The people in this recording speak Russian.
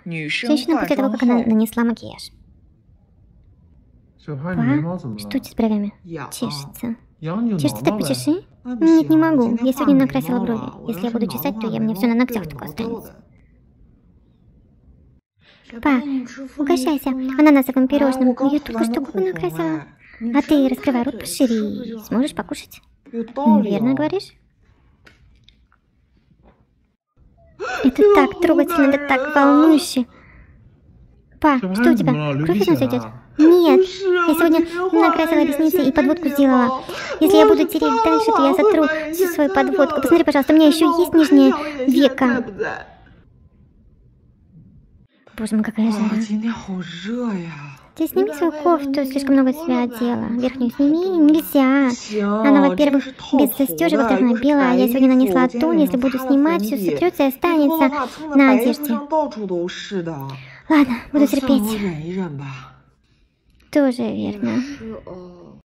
Женщина после того, как она нанесла макияж. Па, что у тебя с бровями? Чешется. Чешется, так почеши? Нет, не могу. Я сегодня накрасила брови. Если я буду чесать, то мне все на ногтях только останется. Па, угощайся ананасовым пирожным. Я только что губы накрасила. А ты раскрывай рот пошире и сможешь покушать. Верно говоришь? Это так трогательно, это так волнующе. Па, что у тебя? Кровь из носа идет? Нет, я сегодня накрасила ресницы и подводку сделала. Если я буду тереть дальше, то я сотру всю свою подводку. Посмотри, пожалуйста, у меня еще есть нижнее веко. Боже мой, какая жара. Ты сними свою кофту, слишком много себя одела. Верхнюю сними, нельзя. Она, во-первых, без застежек, во-вторых, она белая. Я сегодня нанесла тон, если буду снимать, все сотрется и останется на одежде. Ладно, буду терпеть. Тоже верно.